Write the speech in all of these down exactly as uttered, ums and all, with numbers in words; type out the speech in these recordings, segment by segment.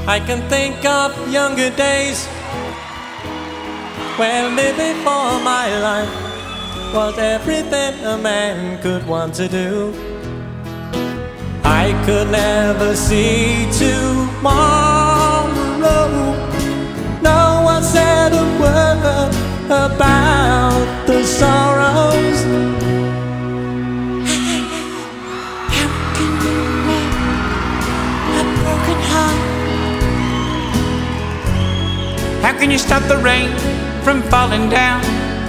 I can think of younger days when living for my life was everything a man could want to do. I could never see tomorrow. No one said a word about the sorrows. How can you mend a broken heart? How can you stop the rain from falling down?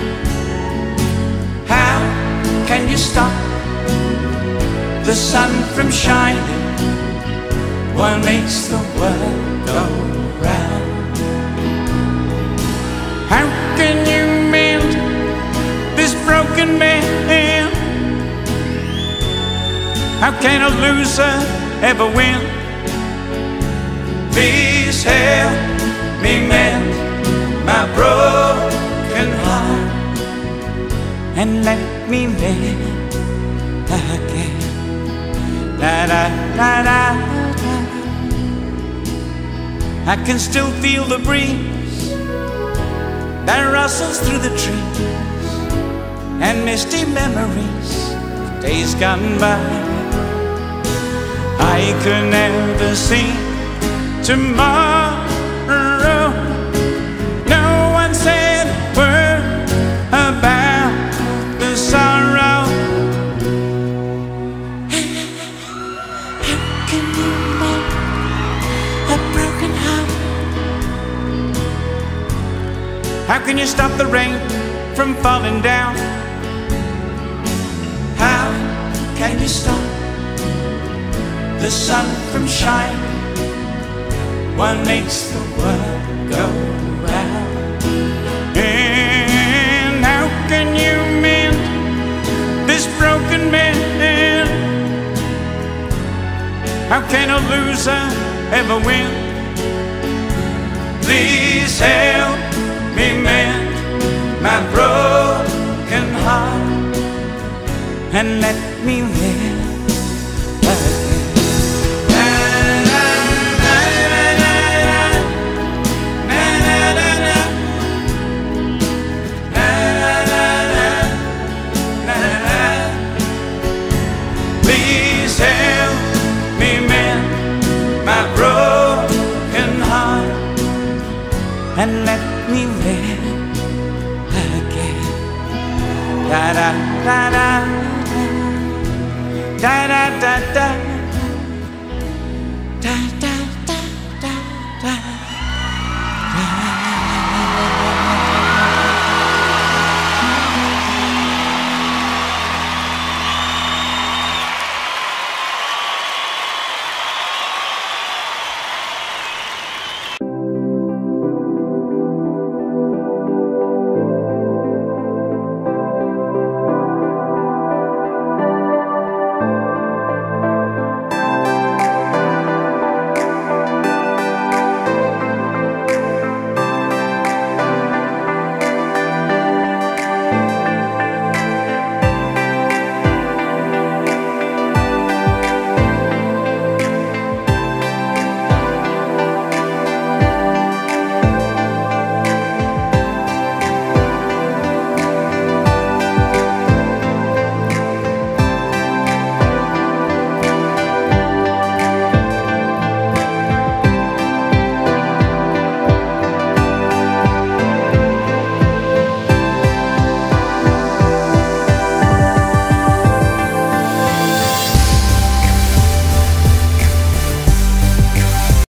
How can you stop the sun from shining? What makes the world go round? How can you mend this broken man? How can a loser ever win? Please help me mend my broken heart and let me live again. Da da da da da. I can still feel the breeze that rustles through the trees and misty memories of days gone by. I could never see tomorrow. No one said a word about the sorrow. How can you mend a broken heart? How can you stop the rain from falling down? How can you stop the sun from shining? What makes the world go round? And how can you mend this broken man? How can a loser ever win? Please help me mend my broken heart and let me live again. Please help me mend my broken heart and let me live again. Da da da da da da da da da da.